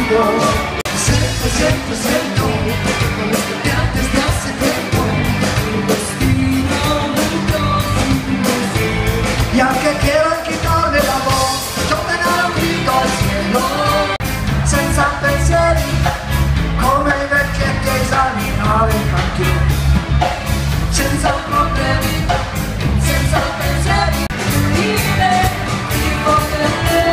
Sento con queste piante stiasse tempo il destino muto y aunque quiero quitarle la voz yo me darò grito al cielo senza pensieri come i vecchietti esaminare il cantiere senza problemi senza pensieri dire di poter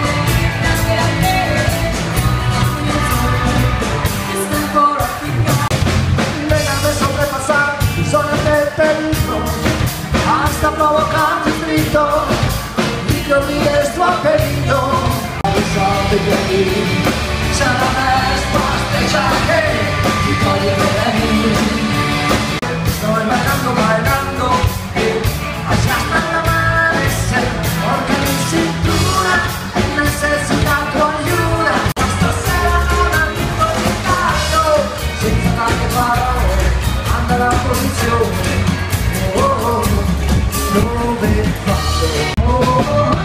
hasta provocarte un grito y que olvides tu apellido. A pesar de que aquí ya no ves más paisaje y corriendo de mí. Estoy bailando hacia hasta el amanecer porque mi cintura necesita tu ayuda. Stasera non arrivo in ritardo senza tante parole anda la posizione. Dove faccio?